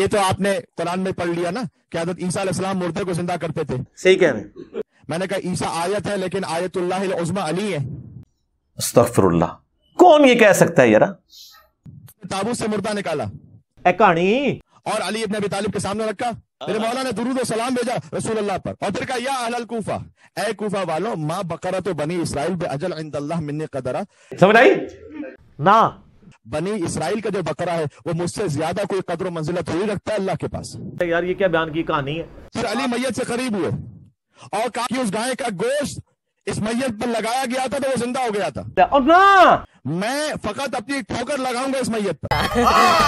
یہ تو آپ نے قرآن میں پڑھ لیا نا کہ حضرت عیسیٰ علیہ السلام مردے کو زندہ کرتے تھے. صحیح کہہ رہے ہیں. میں نے کہا عیسیٰ آیت ہے لیکن آیت اللہ العظمی علی ہے. استغفر اللہ. کون یہ کہہ سکتا ہے یار؟ تابوت سے مردہ نکالا اے کہانی. اور علی ابن ابی طالب کے سامنے رکھا. میرے مولا نے درود و سلام بھیجا رسول اللہ پر اور پھر کہا یا اہل الکوفہ، اے کوفہ والو، ما بقرۃ بنی اسرائیل باجل عند اللہ منی قدرہ. سمجھ آئی نا؟ بنی اسرائیل کا جو بقرہ ہے وہ مجھ سے زیادہ کوئی قدر و منزلت تھوڑی رکھتا ہے اللہ کے پاس. یار یہ کیا بیان کی کہانی ہے؟ پھر علی میت سے قریب ہوئے اور کہا کہ اس گائے کا گوشت اس میت پر لگایا گیا تھا تو وہ زندہ ہو گیا تھا. اور نہ میں فقط اپنی ٹھوکر لگاؤں گا اس میت پر.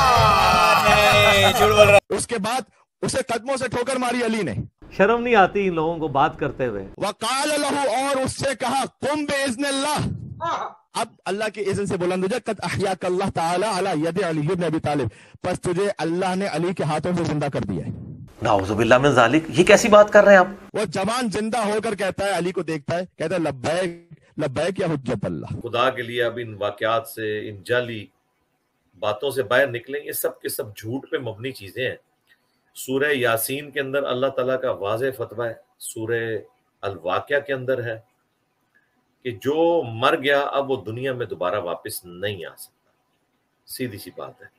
اس کے بعد اسے قدموں سے ٹھوکر ماری علی نے. شرم نہیں آتی ان لوگوں کو بات کرتے ہوئے؟ وقال له، اور اس سے کہا قم باذن اللہ، اب اللہ کے اذن سے بلند ہو جائے. قد احیاک اللہ تعالی علی ید علی بن ابی طالب، پس تجھے اللہ نے علی کے ہاتھوں سے زندہ کر دیا ہے. نعوذ باللہ من ذالک. یہ کیسی بات کر رہے ہیں آپ؟ وہ جوان زندہ ہو کر کہتا ہے، علی کو دیکھتا ہے، کہتا ہے لبیک لبیک یا حجت اللہ. خدا کے لیے اب ان واقعات سے، ان جعلی باتوں سے باہر نکلیں. یہ سب کے سب جھوٹ پہ مبنی چیزیں ہیں. سورہ یاسین کے اندر اللہ تعالیٰ کا واضح فتویٰ ہے، سورہ الواقعہ کے اندر ہے کہ جو مر گیا اب وہ دنیا میں دوبارہ واپس نہیں آ سکتا. سیدھی سی بات ہے.